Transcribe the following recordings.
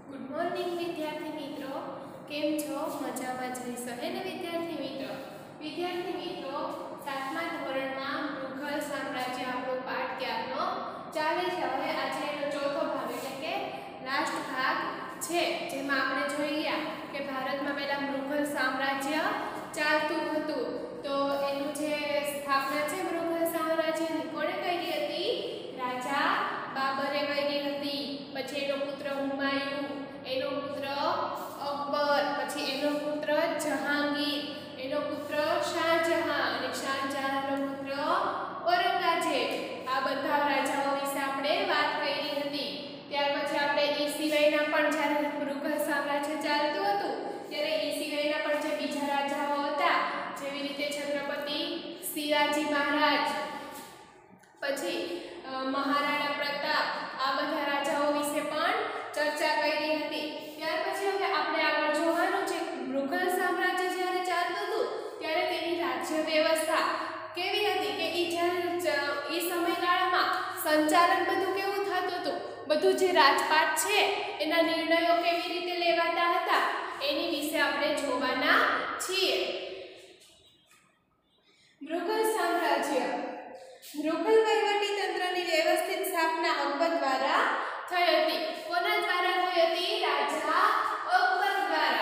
Good morning विद्यार्थी मित्रों, केम छो? मजामां ज हशो हे ने विद्यार्थी मित्रों। सातमा धोरणमां मुघल साम्राज्य आपणो पाठ क्यारनो चाले छे। हवे आजे एनो चौथो भाग એટલે કે લાસ્ટ ભાગ છે, જેમાં આપણે જોઈ ગયા કે ભારતમાં પહેલા મુઘલ સામ્રાજ્ય ચાલતું હતું। તો એનું જે સ્થાપના છે મુઘલ સામ્રાજ્યની કોણે કરી હતી? રાજા બાબરે કરી હતી। પછી એનો પુત્ર હુમાયુं, એનો પુત્ર અકબર, પછી એનો પુત્ર જહાંગીર, એનો પુત્ર શાહજહાં અને શાહજહાંનો પુત્ર ઔરંગઝેબ। આ બધા રાજાઓ વિશે આપણે વાત કરી હતી। ત્યાર પછી આપણે એ સિવાયના પણ જ્યારે મુઘલ સામ્રાજ્ય ચાલતું હતું ત્યારે એ સિવાયના પણ જે બીજા રાજાઓ હતા, જેવી રીતે છત્રપતિ શિવાજી મહારાજ, પછી મહારાણા પ્રતાપ, આ બધા રાજાઓ વિશે પણ ચર્ચા કરી હતી। ત્યાર પછી હવે આપણે આગળ જોવાનું છે મુઘલ સામ્રાજ્ય જ્યારે ચાલતું હતું ત્યારે તેની રાજ્ય વ્યવસ્થા કેવી હતી, કે એ સમયગાળામાં સંચાલન બધું કેવું થતું હતું, બધું જે રાજપાટ છે એના નિર્ણયો કેવી રીતે લેવાતા હતા એની વિશે આપણે જોવાના છીએ। મુઘલ સામ્રાજ્ય મુઘલ વહીવટી તંત્રની વ્યવસ્થિત સ્થાપના અકબર દ્વારા થઈ હતી। કોના દ્વારા થઈ હતી? રાજા અકબર દ્વારા।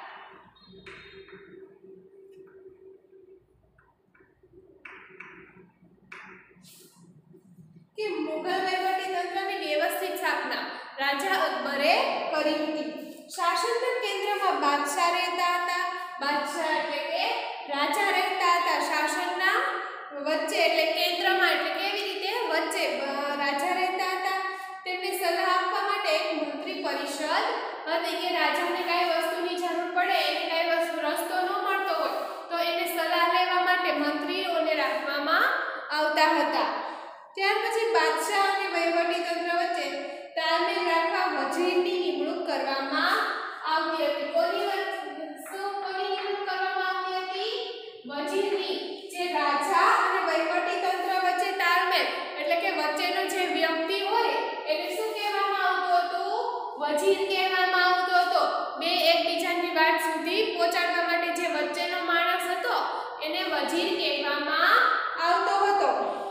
કે મુઘલ વહીવટી તંત્રની વ્યવસ્થિત સ્થાપના રાજા અકબરે કરી હતી। શાસનના કેન્દ્રમાં બાદશાહ રહેતા હતા। બાદશાહ એટલે કે રાજા રહેતા હતા। શાસનના વચ્ચે એટલે કેન્દ્રમાં એટલે કેવી રીતે વચ્ચે રાજા રહેતા હતા। તેમને સલાહ આપવા માટે એક મંત્રી પરિષદ હતી, કે રાજાને કઈ વસ્તુની જરૂર પડે, એને કઈ વસ્તુ રસ્તો ન મળતો હોય તો એને સલાહ લેવા માટે મંત્રીઓને રાખવામાં આવતા હતા। ત્યાર પછી બાદશાહ અને વહીવટી તંત્ર વચ્ચે તાલમેલ રાખવા વજીરની નિમણૂક કરવામાં આવતી હતી। કોની નિમણૂક કરવામાં આવતી હતી? વજીરની। જે રાજા અને વહીવટી તંત્ર વચ્ચે તાલમેલ એટલે કે વચ્ચેનો જે વ્યક્તિ હોય એને શું કહેવામાં આવતું હતું? વજીર કહેવામાં આવતો હતો। બે એકબીજાની વાત સુધી પહોંચાડવા માટે જે વચ્ચેનો માણસ હતો એને વજીર કહેવામાં આવતો હતો।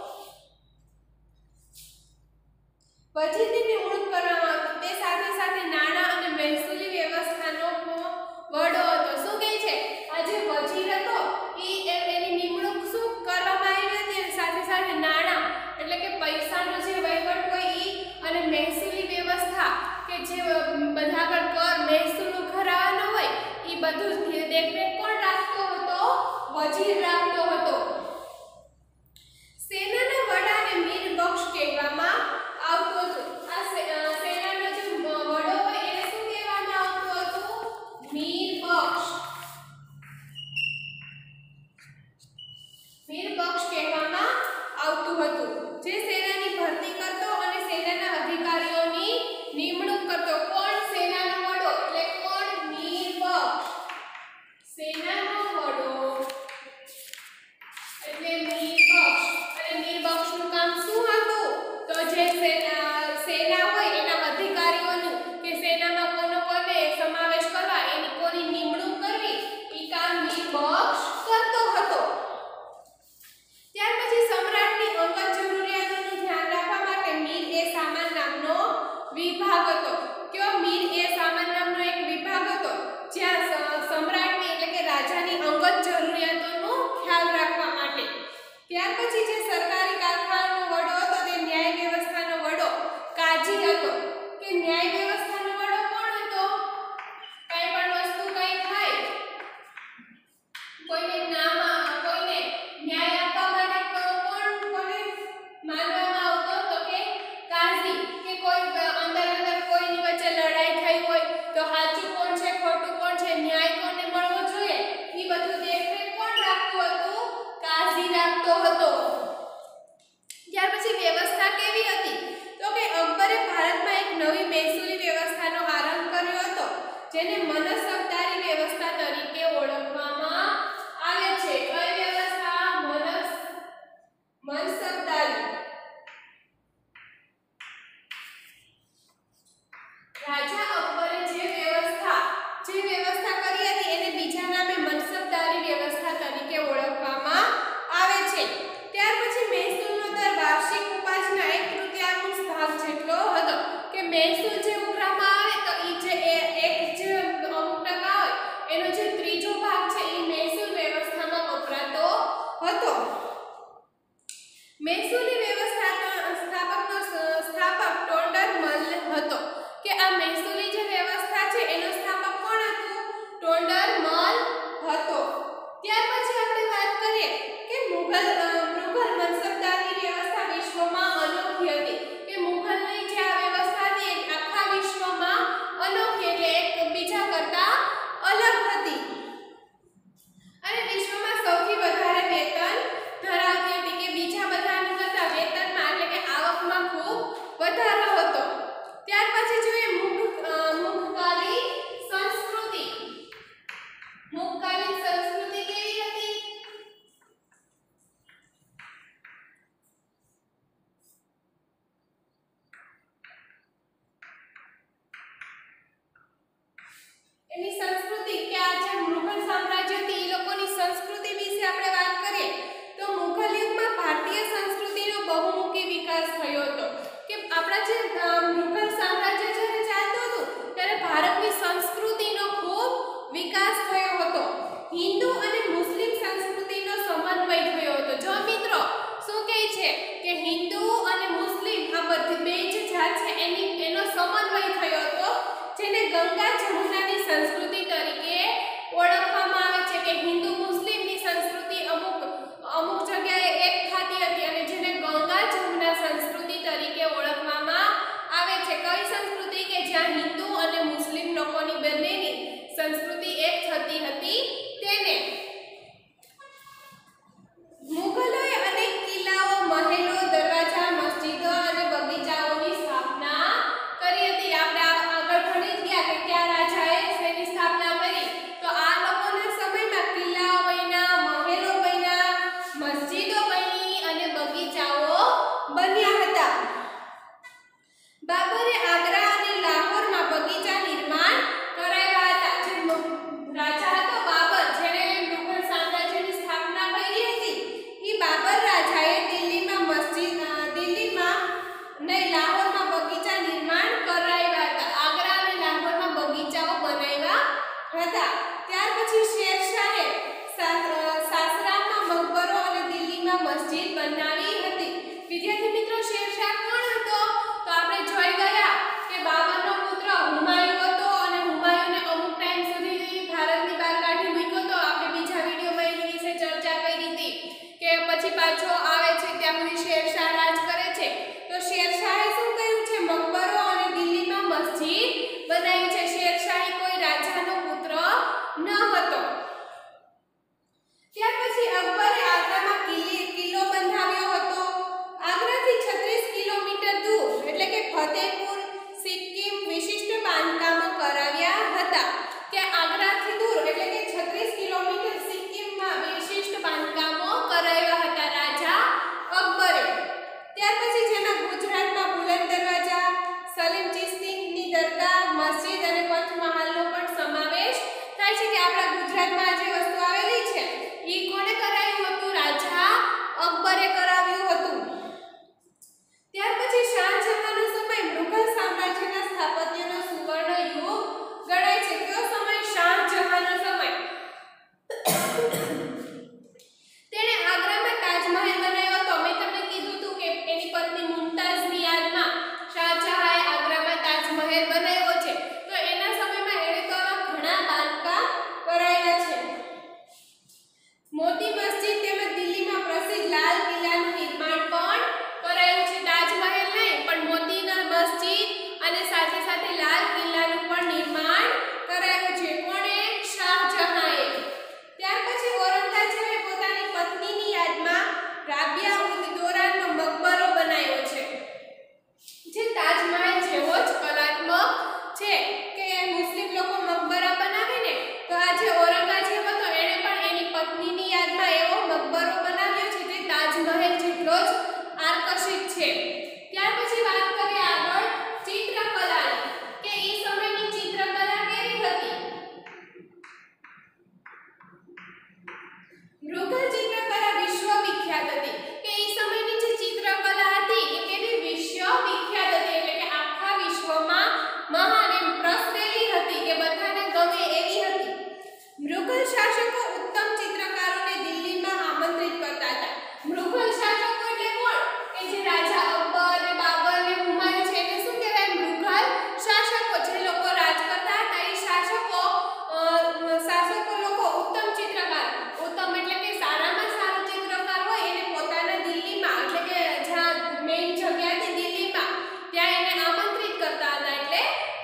વજીરની નિમણૂક કરવામાં આવતી, તે સાથે સાથે નાણાં અને મહેસૂલી વ્યવસ્થાનો વડો હતો। શું કહે છે? આ જે વજીર હતો એની નિમણૂક શું કરવામાં આવી હતી? સાથે સાથે નાણાં એટલે કે પૈસાનો જે વહીવટ હોય અને મહેસૂલી વ્યવસ્થા કે જે બધા પર કર મહેસૂલ ભરાવાનો હોય એ બધું દેખરેખ કોણ રાખતો હતો? વજીર રાખતો હતો। સેનાના વડાને મીર બખ્શ કહેવામાં આવતું હતું। આ સેનાનો જે વડો હોય એને શું કહેવામાં આવતું હતું? મીર બખ્શ। મીર બખ્શ કહેવામાં આવતું હતું, જે સેનાની ભરતી કરતો અને સેનાના અધિકારીઓની નિમણૂક કરતો। કોણ? સેનાનો વડો એટલે કોણ? મીર બખ્શ। સેનાનો વડો એટલે મીર બખ્શ। અને મીર બખ્શનું કામ શું હતું? તો જે સેના હોય એના અધિકારીઓનું કે સેનામાં કોને સમાવેશ કરવા, એની કોની નિમણૂક કરવી, એ કામ મીર બખ્શ કરતો હતો। ત્યાર પછી સમ્રાટની અંગત જરૂરિયાતોનું ધ્યાન રાખવા માટે મીર એ સામાન નામનો વિભાગ હતો। કયો? મીર એ સામાન નામનો એક વિભાગ હતો, જ્યાં સમ્રાટની એટલે કે રાજાની અંગત જરૂરિયાતોનો ખ્યાલ રાખવા માટે। ત્યાર પછી જે સરકારી કારખાનાનો વડો હતો તે ન્યાય વ્યવસ્થાનો વડો કાજી હતો। કે ન્યાય વ્યવસ્થાનો વડો કોણ હતો? કઈ પણ વસ્તુ કઈ થાય, કોઈને ન્યાય આપવા માટે કોને માનવામાં આવતો? તો કે કાઝી। કે કોઈ અંદર કોઈની વચ્ચે લડાઈ થઈ હોય તો સાચું કોણ છે, ખોટું કોણ છે, ન્યાય કોને મળવો જોઈએ, એ બધું દેખરેખ કોણ રાખતું હતું? કાઝી રાખતો હતો। ત્યાર પછી વ્યવસ્થા કેવી હતી? તો કે અકબરે ભારતમાં એક નવી મહેસૂલી વ્યવસ્થાનો આરંભ કર્યો હતો, જેને મનસબદારી વ્યવસ્થા તરીકે ઓળખવામાં આવે છે। કઈ વ્યવસ્થા? મનસબદારી। રાજા અકબરે મહેસૂલ જે ઉઘરામાં આવે તો ઈ જે એક જે અમુક ટકા હોય એનો જે ત્રીજો ભાગ છે એ મહેસૂલ વ્યવસ્થામાં વપરાતો હતો. મહેસૂલી વ્યવસ્થાનો સ્થાપક ટોન્ડરમલ હતો. કે આ મહેસૂલી જે વ્યવસ્થા છે એનો સ્થાપક કોણ હતું? ટોન્ડરમલ હતો. ત્યાર પછી આપણે વાત કરીએ કે મુઘલ મનસબદારની વ્યવસ્થા વિશ્વમાં અનોખી હતી. કે મુઘલની જે આ વ્યવસ્થા હતી એ આખા વિશ્વમાં અનોખી એટલે એક બીજા કરતા અલગ હતી અને વિશ્વમાં સૌથી વધારે વેતન ધરાવતી હતી. કે બીજા બધાની કરતા વેતનમાં એટલે કે આવકમાં ખૂબ વધારો હતો. ત્યાર પછી જોઈએ મુઘકાલીન સંસ્કૃતિ. મુઘકાલીન સંસ્કૃતિ કેવી હતી? એની સંસ્કૃતિ કે આ જે મુઘલ સામ્રાજ્ય હતી એ લોકોની સંસ્કૃતિ વિશે આપણે વાત કરીએ તો મુઘલ યુગમાં ભારતીય સંસ્કૃતિનો બહુમુખી વિકાસ થયો હતો. કે આપણા જે મુઘલ સામ્રાજ્ય જ્યારે ચાલતું હતું ત્યારે ભારતની સંસ્કૃતિનો ખૂબ વિકાસ થયો હતો. હિન્દુ અને મુસ્લિમ સંસ્કૃતિનો સમન્વય થયો હતો. જો મિત્રો શું કહે છે કે હિન્દુ અને મુસ્લિમ આ બધી બે જ જાત છે એનો સમન્વય થયો હતો જેને ગંગા જમુનાની સંસ્કૃતિ તરીકે ઓળખવામાં આવે છે. કે હિન્દુ મુસ્લિમની સંસ્કૃતિ અમુક જગ્યાએ એક થતી હતી અને જેને ગંગા જમુના સંસ્કૃતિ તરીકે ઓળખવામાં આવે છે. કઈ સંસ્કૃતિ? કે જ્યાં હિન્દુ અને મુસ્લિમ લોકોની બંનેની સંસ્કૃતિ એક થતી હતી તેને. મુઘલોએ અનેક કિલ્લાઓ, મહેલો, દરવાજા, મસ્જિદો અને બગીચાઓની સ્થાપના કરી હતી. આપણે આગળ ભણી ગયા કે કયા રાજાએ શેની સ્થાપના કરી તો આ લોકોના સમયમાં કિલ્લાઓ બન્યા, મહેલો બન્યા, મસ્જિદો બની અને બગીચાઓ બન્યા હતા. બાબરે આગ્રા અને લાહોરમાં બગીચા નિર્માણ કરાવ્યા હતા. જે રાજા હતો બાબર જેણે મુઘલ સામ્રાજ્યની સ્થાપના કરી હતી એ બાબર રાજાએ દિલ્હીમાં નહીં લાહોરમાં બગીચા નિર્માણ કરાવ્યા હતા. આગ્રા અને લાહોરમાં બગીચાઓ બનાવ્યા હતા. ત્યાર પછી શેરશાહે સાસરામાં મકબરો અને દિલ્હીમાં મસ્જિદ બનાવી હતી. વિદ્યાર્થી મિત્રો શેરશાહ કોણ હતો? તો આપણે જોઈ ગયા કે બાબરનો પુત્ર હુમાયુ હતો અને હુમાયુને અમુક ટાઈમ સુધી ભારતની બહાર કાઢી મૂક્યો હતો. આપણે બીજા વિડીયોમાં એની વિશે ચર્ચા કરી હતી કે પછી પાછો આવે છે ત્યાં સુધી શેરશાહ રાજ કરે છે. તો શેરશાહે શું કર્યું છે? મકબરો અને દિલ્હીમાં મસ્જિદ બનાવી છે. શેરશાહ કોઈ રાજાનો પુત્ર ન હતો. ત્યાર પછી અકબરે આગ્રામાં કિલ્લો બંધાવ્યો હતો. આગ્રાથી 36 કિલોમીટર દૂર એટલે કે ફતેહપુર સિક્કિમ વિશિષ્ટ બાંધકામો કરાવ્યા હતા. કે આગ્રાથી દૂર એટલે કે 36 કિલોમીટર સિક્કિમમાં વિશિષ્ટ બાંધકામો કરાવ્યા હતા રાજા અકબરે. ત્યાર પછી જેમાં ગુજરાતમાં બુલંદ દરવાજા, સલીમ ચિશ્તીની દરગાહ, મસ્જિદ અને પંચમહાલનો પણ સમાવેશ થાય છે. કે આપણા ગુજરાતમાં જે વસ્તુ આવેલી છે એ કોણે કરાવ્યું હતું? રાજા અકબરે કરાવ્યું હતું. ત્યાર પછી શાહજહાંનો સમય મુઘલ સામ્રાજ્યના સ્થાપત્યનો સુવર્ણ યુગ ગણાય છે. કયો સમય? શાહજહાંનો સમય. તેણે આગ્રામાં તાજમહેલ બનાવ્યો હતો. મેં તમને કીધું હતું કે એની પત્ની મુમતાઝની યાદમાં શાહજહાંએ આગ્રામાં તાજમહેલ બનાવ્યો છે. તો એના સમયમાં એણે તો આવા ઘણા બાંધકામ કરાવ્યા છે.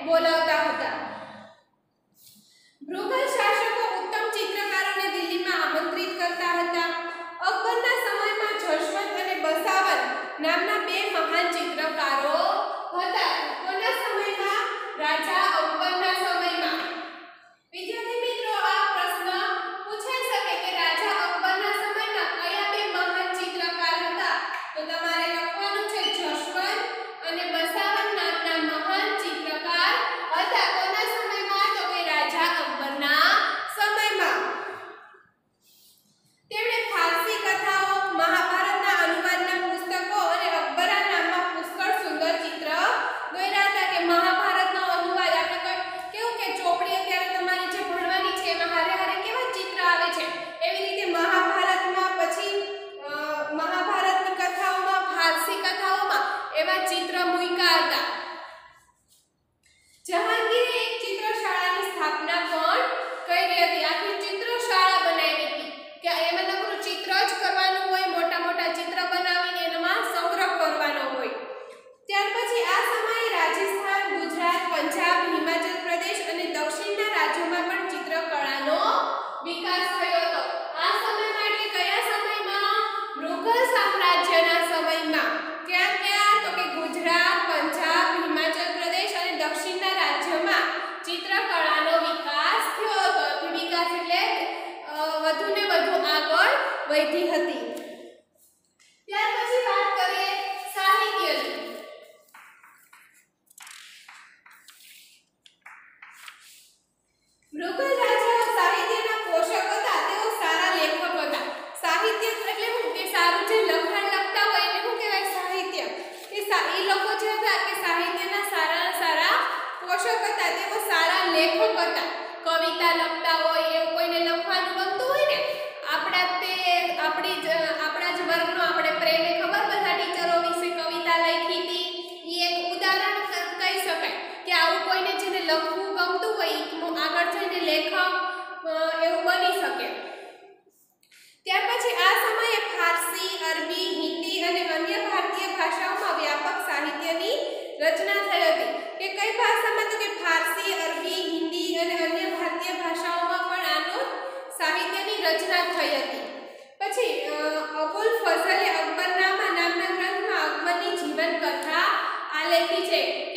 બોલાવતા હતા. મુઘલ શાસકો ઉત્તમ ચિત્રકારોને દિલ્હીમાં આમંત્રિત કરતા હતા. અકબરના સમયમાં જશવંત અને બસાવન નામના બે મહાન ચિત્રકારો હતા. કોના સમયમાં? રાજા અકબરના સમયમાં. વિદ્યાર્થી મિત્રો, આ પ્રશ્ન પૂછાઈ શકે કે રાજા અકબરના સમયમાં કયા બે મહાન ચિત્રકાર હતા? તો તમારે લખવાનું છે જશવંત અને બસાવન નામના મહાન ચિત્રકાર હતા. કોના સમયમાં? તો કે રાજા અકબરના સમયમાં. તેમણે ફારસી કથાઓ, મહાભારતના અનુવાદના પુસ્તકો અને અકબરા નામમાં પુષ્કળ સુંદર ચિત્ર દોર્યા હતા. કે મહાભારતનો અનુવાદ આપણે કેવું કે ચોપડી અત્યારે તમારી જે ભણવાની છે એમાં હારે હારે કેવા ચિત્ર આવે છે, એવી રીતે મહાભારતમાં પછી મહાભારતની કથાઓમાં, ફારસી કથાઓમાં એવા ચિત્ર મૂક્યા હતા. જહાંગીરે એક ચિત્રશાળાની સ્થાપના પણ કરી હતી. આખી ચિત્રશાળા બનાવી હતી કે એમાં નકરું ચિત્ર જ કરવાનું હોય, મોટા મોટા ચિત્ર બનાવીને એમાં સંગ્રહ કરવાનો હોય. ત્યાર પછી આ સમયે રાજસ્થાન, ગુજરાત, પંજાબ, હિમાચલ પ્રદેશ અને દક્ષિણના રાજ્યોમાં પણ ચિત્રકળાનો વિકાસ થયો હતો. આ સમયમાં એટલે કયા સમયમાં? મુઘલ સામ્રાજ્યના સમયમાં. ક્યાં ક્યાં? તો કે ગુજરાત, પંજાબ, હિમાચલ પ્રદેશ અને દક્ષિણના રાજ્યોમાં ચિત્રકળાનો વિકાસ થયો હતો. વિકાસ એટલે વધુ ને વધુ આગળ વધી હતી. ત્યાર પછી વાત કરીએ સાહિત્યની. મુઘલ રાજાઓ સાહિત્યના પોષક હતા. તેઓ સારા લેખક હતા. સાહિત્ય એટલે શું? કે સારું જે લખાણ લખતા હોય એને શું કહેવાય? સાહિત્ય. કે એ લોકો જે હતા કે સાહિત્યના સારા પોષક હતા. તેઓ સારા લેખક હતા. કવિતા લખતા હોય, એવું કોઈને લખવાનું ગમતું હોય ને, આપણા જ વર્ગનો આપણે પ્રેમે ખબર બધા ટીચરો વિશે કવિતા લખી હતી. એ એક ઉદાહરણ કહી શકાય કે આવું કોઈને જેને લખવું ગમતું હોય આગળ જઈને લેખક એવું બની શકે. ત્યાર પછી આ સમયે ફારસી, અરબી, હિન્દી અને અન્ય ભારતીય ભાષાઓમાં વ્યાપક સાહિત્યની રચના થઈ હતી. કે કઈ ભાષામાં? તો કે ફારસી, અરબી, હિન્દી અને અન્ય ભારતીય ભાષાઓમાં પણ આનો સાહિત્યની રચના થઈ હતી. પછી અબુલ ફઝલે અકબરનામા નામના ગ્રંથમાં અકબરની જીવન કથા આલેખી છે.